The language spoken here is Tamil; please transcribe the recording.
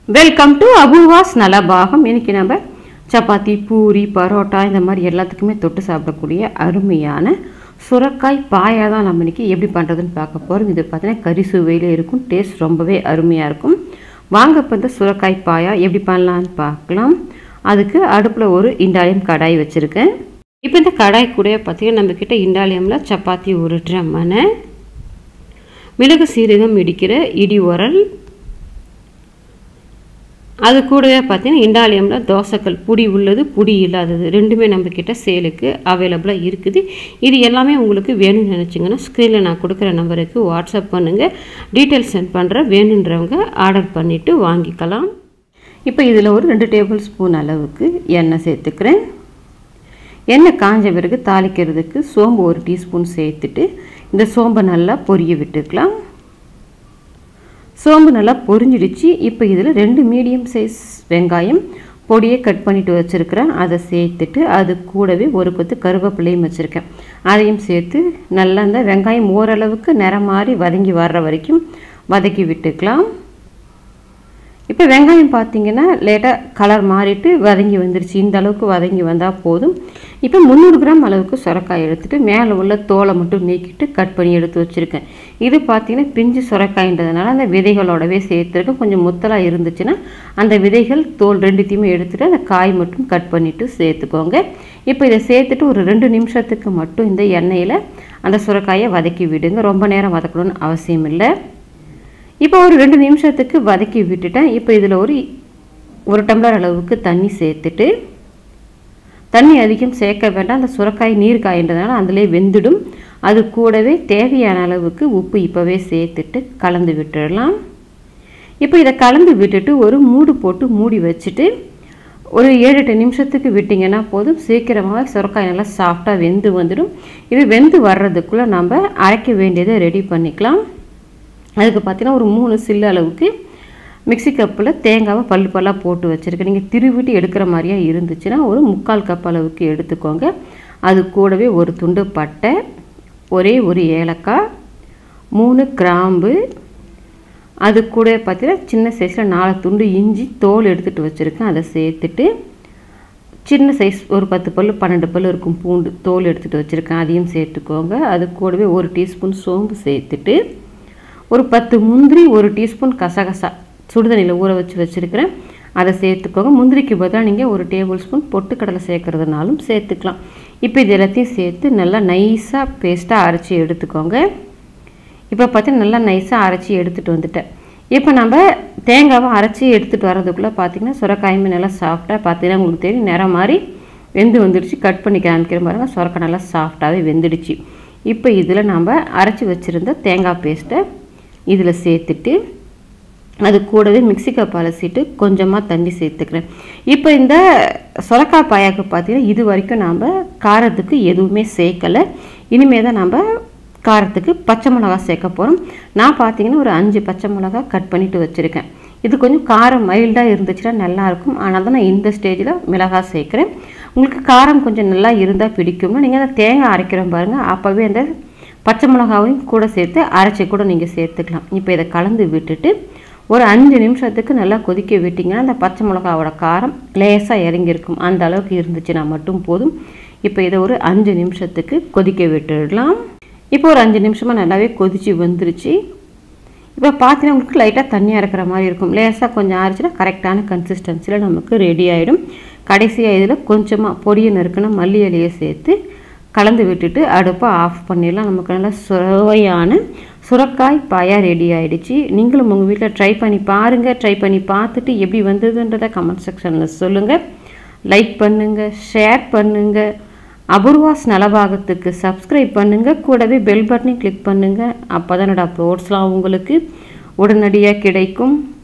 Welcome to Apoorva's Nalabagam. இன்னைக்கு நம்ம சப்பாத்தி, பூரி, பரோட்டா இந்த மாதிரி எல்லாத்துக்குமே தொட்டு சாப்பிடக்கூடிய அருமையான சுரக்காய் பாயா தான் நம்ம இன்னைக்கு எப்படி பண்ணுறதுன்னு பார்க்க போகிறோம். இது பார்த்தீங்கன்னா கறி சுவையிலே இருக்கும், டேஸ்ட் ரொம்பவே அருமையாக இருக்கும். வாங்க இப்போ இந்த சுரக்காய் பாயா எப்படி பண்ணலான்னு பார்க்கலாம். அதுக்கு அடுப்பில் ஒரு இண்டாலியம் கடாய் வச்சுருக்கேன். இப்போ இந்த கடாய் கூட பார்த்தீங்கன்னா நம்மக்கிட்ட இண்டாலியமில் சப்பாத்தி உருட்டுற மனை, மிளகு சீரகம் இடிக்கிற இடி உரல், அது கூடவே பார்த்தீங்கன்னா இண்டாலியமில் தோசைக்கல், புடி உள்ளது புடி இல்லாதது ரெண்டுமே நம்மக்கிட்ட சேலுக்கு அவைலபிளாக இருக்குது. இது எல்லாமே உங்களுக்கு வேணும்னு நினச்சிங்கன்னா ஸ்க்ரீனில் நான் கொடுக்குற நம்பருக்கு வாட்ஸ்அப் பண்ணுங்கள், டீட்டெயில்ஸ் சென்ட் பண்ணுறேன். வேணுன்றவங்க ஆர்டர் பண்ணிவிட்டு வாங்கிக்கலாம். இப்போ இதில் ஒரு 2 டேபிள் ஸ்பூன் அளவுக்கு எண்ணெய் சேர்த்துக்கிறேன். எண்ணெய் காஞ்ச பிறகு தாளிக்கிறதுக்கு சோம்பு 1 டீஸ்பூன் சேர்த்துட்டு இந்த சோம்பை நல்லா பொரிய விட்டுக்கலாம். சோம்பு நல்லா பொரிஞ்சிடுச்சு. இப்போ இதில் 2 மீடியம் சைஸ் வெங்காயம் பொடியை கட் பண்ணிவிட்டு வச்சுருக்கிறேன், அதை சேர்த்துட்டு அது கூடவே ஒரு கொத்து கருவேப்பிலையும் வச்சுருக்கேன், அதையும் சேர்த்து நல்லா இந்த வெங்காயம் ஓரளவுக்கு நிறம் மாறி வதங்கி வர்ற வரைக்கும் வதக்கி விட்டுக்கலாம். இப்போ வெங்காயம் பார்த்திங்கன்னா லேட்டாக கலர் மாறிட்டு வதங்கி வந்துருச்சு. இந்த அளவுக்கு வதங்கி வந்தால் போதும். இப்போ 300 கிராம் அளவுக்கு சுரக்காய் எடுத்துகிட்டு மேலே உள்ள தோலை மட்டும் நீக்கிட்டு கட் பண்ணி எடுத்து வச்சுருக்கேன். இது பார்த்திங்கன்னா பிஞ்சு சுரக்காய்ன்றதுனால அந்த விதைகளோடவே சேர்த்துருக்கேன். கொஞ்சம் முத்தலாக இருந்துச்சுன்னா அந்த விதைகள் தோல் ரெண்டுத்தையுமே எடுத்துகிட்டு அந்த காய் மட்டும் கட் பண்ணிவிட்டு சேர்த்துக்கோங்க. இப்போ இதை சேர்த்துட்டு ஒரு 2 நிமிஷத்துக்கு மட்டும் இந்த எண்ணெயில் அந்த சுரக்காயை வதக்கி விடுங்க. ரொம்ப நேரம் வதக்கணும்னு அவசியம் இல்லை. இப்போ ஒரு 2 நிமிஷத்துக்கு வதக்கி விட்டுட்டேன். இப்போ இதில் ஒரு டம்ளர் அளவுக்கு தண்ணி சேர்த்துட்டு, தண்ணி அதிகம் சேர்க்க வேண்டாம், அந்த சுரக்காய் நீர் காய்ன்றதுனால அதிலே வெந்துடும். அது கூடவே தேவையான அளவுக்கு உப்பு இப்போவே சேர்த்துட்டு கலந்து விட்டுடலாம். இப்போ இதை கலந்து விட்டுட்டு ஒரு மூடு போட்டு மூடி வச்சுட்டு ஒரு 7-8 நிமிஷத்துக்கு விட்டிங்கன்னா போதும். சீக்கிரமாக சுரக்காய் நல்லா சாஃப்டாக வெந்து வந்துடும். இது வெந்து வர்றதுக்குள்ளே நம்ம அரைக்க வேண்டியதை ரெடி பண்ணிக்கலாம். அதுக்கு பார்த்தீங்கன்னா ஒரு 3 சில்லு அளவுக்கு மிக்சி கப்பில் தேங்காவை பல்லாக போட்டு வச்சுருக்கேன். நீங்கள் திருவிட்டு எடுக்கிற மாதிரியா இருந்துச்சுன்னா ஒரு 3/4 கப் அளவுக்கு எடுத்துக்கோங்க. அது கூடவே ஒரு துண்டு பட்டை, ஒரே ஒரு ஏலக்காய், 3 கிராம்பு, அது கூட பார்த்தீங்கன்னா சின்ன சைஸில் 4 துண்டு இஞ்சி தோல் எடுத்துகிட்டு வச்சுருக்கேன், அதை சேர்த்துட்டு சின்ன சைஸ் ஒரு 10 பல் 12 பல் இருக்கும் பூண்டு தோல் எடுத்துகிட்டு வச்சுருக்கேன், அதையும் சேர்த்துக்கோங்க. அது கூடவே 1 டீஸ்பூன் சோம்பு சேர்த்துட்டு ஒரு 10 முந்திரி, 1 டீஸ்பூன் கசகசா சுடுதண்ணியில் ஊற வச்சு வச்சுருக்கிறேன், அதை சேர்த்துக்கோங்க. முந்திரிக்கு பதிலாக நீங்கள் 1 டேபிள் ஸ்பூன் பொட்டுக்கடலை சேர்க்குறதுனாலும் சேர்த்துக்கலாம். இப்போ இது எல்லாத்தையும் சேர்த்து நல்லா நைஸாக பேஸ்ட்டாக அரைச்சி எடுத்துக்கோங்க. இப்போ பார்த்தீங்கன்னா நல்லா நைஸாக அரைச்சி எடுத்துகிட்டு வந்துட்டேன். இப்போ நம்ம தேங்காவை அரைச்சி எடுத்துகிட்டு வரதுக்குள்ளே பார்த்திங்கன்னா சுரக்காயுமே நல்லா சாஃப்டாக பார்த்தீங்கன்னா உங்களுக்கு தெரியும் நிறம் மாதிரி வெந்து வந்துடுச்சு. கட் பண்ணி காமிக்கிற பாருங்கள், சுரக்காய் நல்லா சாஃப்டாகவே வெந்துடுச்சு. இப்போ இதில் நம்ம அரைச்சி வச்சுருந்த தேங்காய் பேஸ்ட்டை இதில் சேர்த்துட்டு அது கூடவே மிக்சி கப் அலசிட்டு கொஞ்சமாக தண்ணி சேர்த்துக்கிறேன். இப்போ இந்த சுரக்காய் பாயாக்கு பார்த்தீங்கன்னா இது வரைக்கும் நாம் காரத்துக்கு எதுவுமே சேர்க்கலை. இனிமேல் தான் நம்ம காரத்துக்கு பச்சை மிளகா சேர்க்க போகிறோம். நான் பார்த்தீங்கன்னா ஒரு 5 பச்சை மிளகா கட் பண்ணிவிட்டு வச்சுருக்கேன். இது கொஞ்சம் காரம் மைல்டாக இருந்துச்சுன்னா நல்லாயிருக்கும், ஆனால் தான் நான் இந்த ஸ்டேஜில் மிளகாய் சேர்க்குறேன். உங்களுக்கு காரம் கொஞ்சம் நல்லா இருந்தால் பிடிக்கும்னா நீங்கள் அந்த தேங்காய் அரைக்கிறோம் பாருங்கள், அப்போவே அந்த பச்சை மிளகாவையும் கூட சேர்த்து அரைச்சி கூட நீங்கள் சேர்த்துக்கலாம். இப்போ இதை கலந்து விட்டுட்டு ஒரு 5 நிமிஷத்துக்கு நல்லா கொதிக்க விட்டிங்கன்னா அந்த பச்சை மிளகாவோட காரம் லேசாக இறங்கியிருக்கும். அந்த அளவுக்கு இருந்துச்சுன்னா மட்டும் போதும். இப்போ இதை ஒரு 5 நிமிஷத்துக்கு கொதிக்க விட்டுடலாம். இப்போ ஒரு 5 நிமிஷமாக நல்லாவே கொதித்து வந்துருச்சு. இப்போ பார்த்தீங்கன்னா உங்களுக்கு லைட்டாக தண்ணியாக இருக்கிற மாதிரி இருக்கும். லேசாக கொஞ்சம் ஆறிச்சுன்னா கரெக்டான கன்சிஸ்டன்சியில் நமக்கு ரெடி ஆகிடும். கடைசியாக இதில் கொஞ்சமாக பொடியை நறுக்கின மல்லி இலையை சேர்த்து கலந்து விட்டுட்டு அடுப்பை ஆஃப் பண்ணிடலாம். நமக்கு நல்லா சுவையான சுரக்காய் பாயா ரெடி ஆகிடுச்சு. நீங்களும் உங்கள் வீட்டில் ட்ரை பண்ணி பாருங்கள். ட்ரை பண்ணி பார்த்துட்டு எப்படி வந்ததுன்றதை கமெண்ட் செக்ஷனில் சொல்லுங்கள். லைக் பண்ணுங்கள், ஷேர் பண்ணுங்கள், அபூர்வாஸ் நலபாகத்துக்கு சப்ஸ்கிரைப் பண்ணுங்கள், கூடவே பெல் பட்டனையும் கிளிக் பண்ணுங்கள். அப்போ தான் என்னோடய அப்லோட்ஸ்லாம் உங்களுக்கு உடனடியாக கிடைக்கும்.